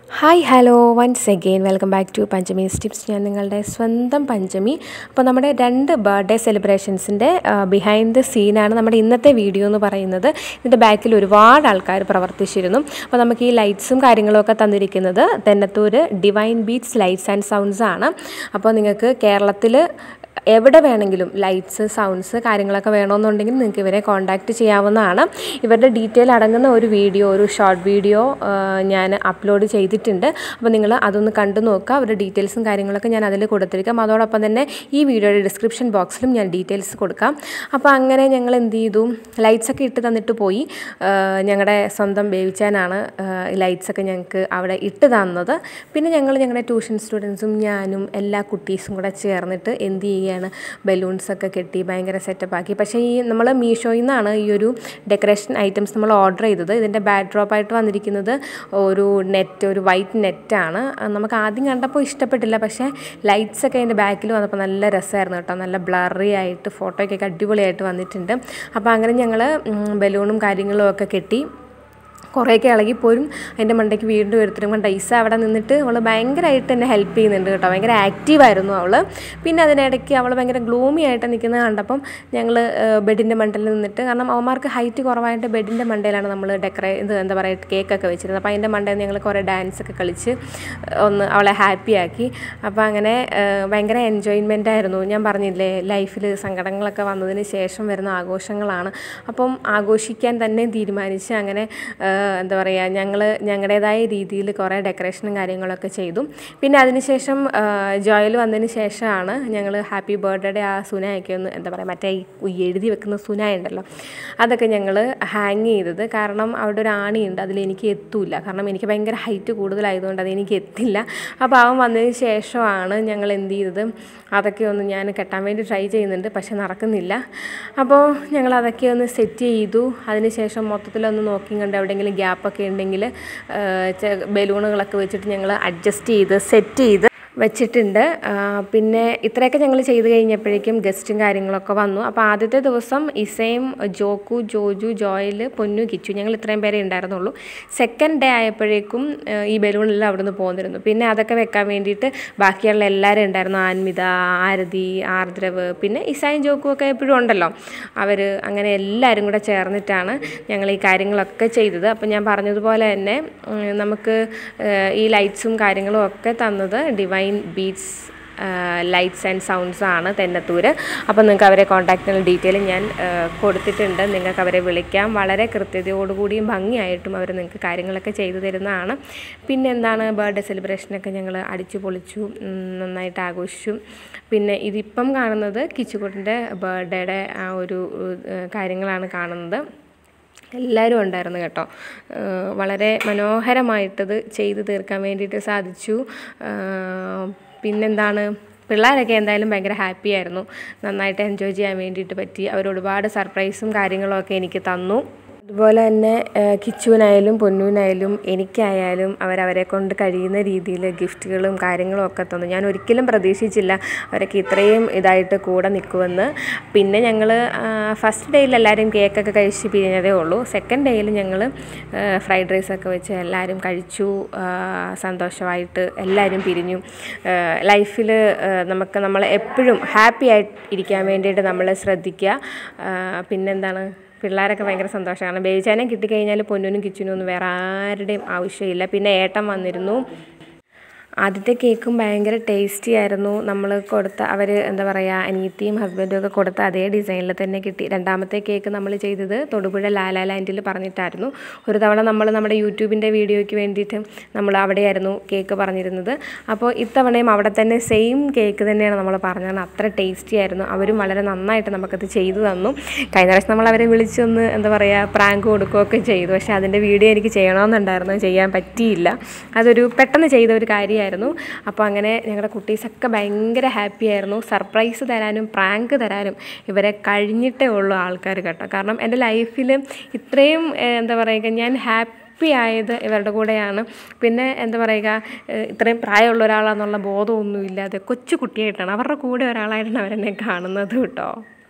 Hi hello once again welcome back to Panchami's tips. ഞാൻ നിങ്ങളുടെ സ്വന്തം പഞ്ചമി. അപ്പോൾ നമ്മുടെ 2 ബർത്ത്ഡേ സെലിബ്രേഷൻസിൻ്റെ ബിഹൈൻഡ് ദ സീനാണ് നമ്മുടെ ഇന്നത്തെ വീഡിയോ എന്ന് പറയുന്നത്. ഇതിൻ്റെ ബാക്കിൽ ഒരുപാട് ആൾക്കാർ പ്രവർത്തിച്ചിരുന്നു. അപ്പോൾ നമുക്ക് ഈ ലൈറ്റ്സും കാര്യങ്ങളൊക്കെ തന്നിരിക്കുന്നത് Thennathur divine beats lights and sounds ആണ്. അപ്പോൾ നിങ്ങൾക്ക് കേരളത്തിൽ എവിടെ വേണമെങ്കിലും ലൈറ്റ്സ് സൗണ്ട്സ് കാര്യങ്ങളൊക്കെ വേണമെന്നുണ്ടെങ്കിൽ നിങ്ങൾക്ക് ഇവരെ കോൺടാക്റ്റ് ചെയ്യാവുന്നതാണ്. ഇവരുടെ ഡീറ്റെയിൽ അടങ്ങുന്ന ഒരു വീഡിയോ, ഒരു ഷോർട്ട് വീഡിയോ ഞാൻ അപ്ലോഡ് ചെയ്തിട്ടുണ്ട്. അപ്പോൾ നിങ്ങൾ അതൊന്ന് കണ്ടു നോക്കുക. അവരുടെ ഡീറ്റെയിൽസും കാര്യങ്ങളൊക്കെ ഞാൻ അതിൽ കൊടുത്തിരിക്കാം. അതോടൊപ്പം തന്നെ ഈ വീഡിയോയുടെ ഡിസ്ക്രിപ്ഷൻ ബോക്സിലും ഞാൻ ഡീറ്റെയിൽസ് കൊടുക്കാം. അപ്പോൾ അങ്ങനെ ഞങ്ങൾ എന്ത് ചെയ്തു, ലൈറ്റ്സൊക്കെ ഇട്ട് തന്നിട്ട് പോയി. ഞങ്ങളുടെ സ്വന്തം ബേബിച്ചാനാണ് ലൈറ്റ്സൊക്കെ ഞങ്ങൾക്ക് അവിടെ ഇട്ട് തന്നത്. പിന്നെ ഞങ്ങളുടെ ട്യൂഷൻ സ്റ്റുഡൻസും ഞാനും എല്ലാ കുട്ടീസും കൂടെ ചേർന്നിട്ട് എന്ത് ചെയ്യുക, ബലൂൺസൊക്കെ കെട്ടി ഭയങ്കര സെറ്റപ്പാക്കി. പക്ഷേ ഈ നമ്മൾ മീഷോയിൽ നിന്നാണ് ഈ ഒരു ഡെക്കറേഷൻ ഐറ്റംസ് നമ്മൾ ഓർഡർ ചെയ്തത്. ഇതിൻ്റെ ബാക്ക് ഡ്രോപ്പായിട്ട് വന്നിരിക്കുന്നത് ഒരു നെറ്റ്, ഒരു വൈറ്റ് നെറ്റാണ്. നമുക്ക് ആദ്യം കണ്ടപ്പോൾ ഇഷ്ടപ്പെട്ടില്ല, പക്ഷേ ലൈറ്റ്സൊക്കെ അതിൻ്റെ ബാക്കിൽ വന്നപ്പോൾ നല്ല രസമായിരുന്നു കേട്ടോ. നല്ല ബ്ലറി ആയിട്ട് ഫോട്ടോയ്ക്കൊക്കെ അടിപൊളിയായിട്ട് വന്നിട്ടുണ്ട്. അപ്പോൾ അങ്ങനെ ഞങ്ങൾ ബലൂണും കാര്യങ്ങളും ഒക്കെ കെട്ടി. കുറേയൊക്കെ ഇളകിപ്പോരും. അതിൻ്റെ മണ്ടയ്ക്ക് വീണ്ടും എടുത്തിട്ടും കൊണ്ട് ഐസ അവിടെ നിന്നിട്ട് അവൾ ഭയങ്കരമായിട്ട് എന്നെ ഹെൽപ്പ് ചെയ്യുന്നുണ്ട് കേട്ടോ. ഭയങ്കര ആക്റ്റീവായിരുന്നു അവൾ. പിന്നെ അതിനിടയ്ക്ക് അവൾ ഭയങ്കര ഗ്ലൂമി ആയിട്ട് നിൽക്കുന്നത് കണ്ടപ്പം ഞങ്ങൾ ബെഡിൻ്റെ മണ്ടയിൽ നിന്നിട്ട്, കാരണം അവന്മാർക്ക് ഹൈറ്റ് കുറവായിട്ട് ബെഡിൻ്റെ മണ്ടയിലാണ് നമ്മൾ എന്താ പറയുക കേക്കൊക്കെ വെച്ചിരുന്നത്. അപ്പോൾ അതിൻ്റെ മണ്ടയിൽ ഞങ്ങൾ കുറേ ഡാൻസൊക്കെ കളിച്ച് ഒന്ന് അവളെ ഹാപ്പിയാക്കി. അപ്പോൾ അങ്ങനെ ഭയങ്കര എൻജോയ്മെൻ്റ് ആയിരുന്നു. ഞാൻ പറഞ്ഞില്ലേ, ലൈഫിൽ സങ്കടങ്ങളൊക്കെ വന്നതിന് ശേഷം വരുന്ന ആഘോഷങ്ങളാണ്. അപ്പം ആഘോഷിക്കാൻ തന്നെ തീരുമാനിച്ച് അങ്ങനെ എന്താ പറയുക, ഞങ്ങളുടേതായ രീതിയിൽ കുറേ ഡെക്കറേഷനും കാര്യങ്ങളൊക്കെ ചെയ്തു. പിന്നെ അതിനുശേഷം ജോയൽ വന്നതിന് ശേഷമാണ് ഞങ്ങൾ ഹാപ്പി ബർത്ത്ഡേ ആ സുനായൊക്കെ ഒന്ന് എന്താ പറയുക, മറ്റേ എഴുതി വെക്കുന്ന സുനായ ഉണ്ടല്ലോ, അതൊക്കെ ഞങ്ങൾ ഹാങ് ചെയ്തത്. കാരണം അവിടെ ഒരു ആണിയുണ്ട്, അതിലെനിക്ക് എത്തില്ല. കാരണം എനിക്ക് ഭയങ്കര ഹൈറ്റ് കൂടുതലായതുകൊണ്ട് അതെനിക്ക് എത്തില്ല. അപ്പോൾ അവൻ വന്നതിന് ശേഷമാണ് ഞങ്ങൾ എന്ത് ചെയ്തത്, അതൊക്കെ ഒന്ന് ഞാൻ കെട്ടാൻ വേണ്ടി ട്രൈ ചെയ്യുന്നുണ്ട്, പക്ഷെ നടക്കുന്നില്ല. അപ്പോൾ ഞങ്ങൾ അതൊക്കെ ഒന്ന് സെറ്റ് ചെയ്തു. അതിനുശേഷം മൊത്തത്തിലൊന്ന് നോക്കി കണ്ട് എവിടെയെങ്കിലും ഗ്യാപ്പൊക്കെ ഉണ്ടെങ്കിൽ ബലൂണുകളൊക്കെ വെച്ചിട്ട് ഞങ്ങൾ അഡ്ജസ്റ്റ് ചെയ്ത് സെറ്റ് ചെയ്ത് വെച്ചിട്ടുണ്ട്. പിന്നെ ഇത്രയൊക്കെ ഞങ്ങൾ ചെയ്ത് കഴിഞ്ഞപ്പോഴേക്കും ഗസ്റ്റും കാര്യങ്ങളൊക്കെ വന്നു. അപ്പോൾ ആദ്യത്തെ ദിവസം ഇസയും ജോക്കു, ജോജു, ജോയൽ, പൊന്നു, കിച്ചു, ഞങ്ങൾ ഇത്രയും പേരെ ഉണ്ടായിരുന്നുള്ളൂ. സെക്കൻഡ് ഡേ ആയപ്പോഴേക്കും ഈ ബലൂണെല്ലാം അവിടെ നിന്ന് പോന്നിരുന്നു. പിന്നെ അതൊക്കെ വെക്കാൻ വേണ്ടിയിട്ട് ബാക്കിയുള്ള എല്ലാവരും ഉണ്ടായിരുന്നു. ആൻമിത, ആരതി, ആർദ്രവ്, പിന്നെ ഇസായും ജോക്കും ഒക്കെ എപ്പോഴും ഉണ്ടല്ലോ, അവർ അങ്ങനെ എല്ലാവരും കൂടെ ചേർന്നിട്ടാണ് ഞങ്ങൾ ഈ കാര്യങ്ങളൊക്കെ ചെയ്തത്. അപ്പോൾ ഞാൻ പറഞ്ഞതുപോലെ തന്നെ നമുക്ക് ഈ ലൈറ്റ്സും കാര്യങ്ങളും ഒക്കെ തന്നത് divine beats lights and sounds ആണ് തെന്നത്തൂർ. അപ്പോൾ നിങ്ങൾക്ക് അവരെ കോൺടാക്റ്റിനുള്ള ഡീറ്റെയിൽ ഞാൻ കൊടുത്തിട്ടുണ്ട്. നിങ്ങൾക്ക് അവരെ വിളിക്കാം. വളരെ കൃത്യതയോടുകൂടിയും ഭംഗിയായിട്ടും അവർ നിങ്ങൾക്ക് കാര്യങ്ങളൊക്കെ ചെയ്തു തരുന്നതാണ്. പിന്നെ എന്താണ്, ബർത്ത്ഡേ സെലിബ്രേഷനൊക്കെ ഞങ്ങൾ അടിച്ചു പൊളിച്ചു, നന്നായിട്ട് ആഘോഷിച്ചു. പിന്നെ ഇതിപ്പം കാണുന്നത് കിച്ചുകുട്ടിൻ്റെ ബർത്ത്ഡേയുടെ ആ ഒരു കാര്യങ്ങളാണ് കാണുന്നത്. എല്ലാവരും ഉണ്ടായിരുന്നു കേട്ടോ. വളരെ മനോഹരമായിട്ടത് ചെയ്തു തീർക്കാൻ വേണ്ടിയിട്ട് സാധിച്ചു. പിന്നെന്താണ്, പിള്ളേരൊക്കെ എന്തായാലും ഭയങ്കര ഹാപ്പി ആയിരുന്നു. നന്നായിട്ട് എൻജോയ് ചെയ്യാൻ വേണ്ടിയിട്ട് പറ്റി. അവർ ഒരുപാട് സർപ്രൈസും കാര്യങ്ങളൊക്കെ എനിക്ക് തന്നു. അതുപോലെ തന്നെ കിച്ചുവിനായാലും പൊന്നുവിനായാലും എനിക്കായാലും അവരവരെ കൊണ്ട് കഴിയുന്ന രീതിയിൽ ഗിഫ്റ്റുകളും കാര്യങ്ങളും ഒക്കെ തന്നു. ഞാൻ ഒരിക്കലും പ്രതീക്ഷിച്ചില്ല അവരൊക്കെ ഇത്രയും ഇതായിട്ട് കൂടെ നിൽക്കുമെന്ന്. പിന്നെ ഞങ്ങൾ ഫസ്റ്റ് ഡേയിൽ എല്ലാവരും കേക്കൊക്കെ കഴിച്ച് പിരിഞ്ഞതേ ഉള്ളൂ. സെക്കൻഡ് ഡേയിൽ ഞങ്ങൾ ഫ്രൈഡ് റൈസൊക്കെ വെച്ച് എല്ലാവരും കഴിച്ചു. സന്തോഷമായിട്ട് എല്ലാവരും പിരിഞ്ഞു. ലൈഫിൽ നമ്മൾ എപ്പോഴും ഹാപ്പി ആയിട്ട് ഇരിക്കാൻ വേണ്ടിയിട്ട് നമ്മൾ ശ്രദ്ധിക്കുക. പിന്നെന്താണ്, പിള്ളേരൊക്കെ ഭയങ്കര സന്തോഷമാണ്. ബേബിച്ചാനെ കിട്ടിക്കഴിഞ്ഞാൽ പൊന്നിനും കിച്ചനും ഒന്നും വേറെ ആരുടെയും ആവശ്യമില്ല. പിന്നെ ഏട്ടൻ വന്നിരുന്നു. ആദ്യത്തെ കേക്കും ഭയങ്കര ടേസ്റ്റി ആയിരുന്നു. നമ്മൾ കൊടുത്ത അവർ എന്താ പറയുക, അനിയത്തിയും ഹസ്ബൻഡും ഒക്കെ കൊടുത്ത അതേ ഡിസൈനിൽ തന്നെ കിട്ടി. രണ്ടാമത്തെ കേക്ക് നമ്മൾ ചെയ്തത് തൊടുപുഴ ലാലാ ലാൻഡിൽ പറഞ്ഞിട്ടായിരുന്നു. ഒരു തവണ നമ്മൾ നമ്മുടെ യൂട്യൂബിൻ്റെ വീഡിയോയ്ക്ക് വേണ്ടിയിട്ട് നമ്മൾ അവിടെയായിരുന്നു കേക്ക് പറഞ്ഞിരുന്നത്. അപ്പോൾ ഇത്തവണയും അവിടെ തന്നെ സെയിം കേക്ക് തന്നെയാണ് നമ്മൾ പറഞ്ഞത്. അത്ര ടേസ്റ്റി ആയിരുന്നു. അവരും വളരെ നന്നായിട്ട് നമുക്കത് ചെയ്തു തന്നു. കഴിഞ്ഞ പ്രാവശ്യം നമ്മൾ അവരെ വിളിച്ചൊന്ന് എന്താ പറയുക പ്രാങ്ക് കൊടുക്കുകയൊക്കെ ചെയ്തു. പക്ഷേ അതിൻ്റെ വീഡിയോ എനിക്ക് ചെയ്യണമെന്നുണ്ടായിരുന്നു, ചെയ്യാൻ പറ്റിയില്ല. അതൊരു പെട്ടെന്ന് ചെയ്ത ഒരു കാര്യമായിരുന്നു. അപ്പോൾ അങ്ങനെ ഞങ്ങളുടെ കുട്ടീസൊക്കെ ഭയങ്കര ഹാപ്പി ആയിരുന്നു. സർപ്രൈസ് തരാനും പ്രാങ്ക് തരാനും ഇവരെ കഴിഞ്ഞിട്ടേ ഉള്ളൂ ആൾക്കാർ കേട്ടോ. കാരണം എൻ്റെ ലൈഫിൽ ഇത്രയും എന്താ പറയുക, ഞാൻ ഹാപ്പി ആയത് ഇവരുടെ കൂടെയാണ്. പിന്നെ എന്താ പറയുക, ഇത്രയും പ്രായമുള്ള ഒരാളാണെന്നുള്ള ബോധമൊന്നുമില്ലാതെ കൊച്ചു കുട്ടിയായിട്ടാണ്, അവരുടെ കൂടെ ഒരാളായിട്ടാണ് അവരെന്നെ കാണുന്നത് കേട്ടോ.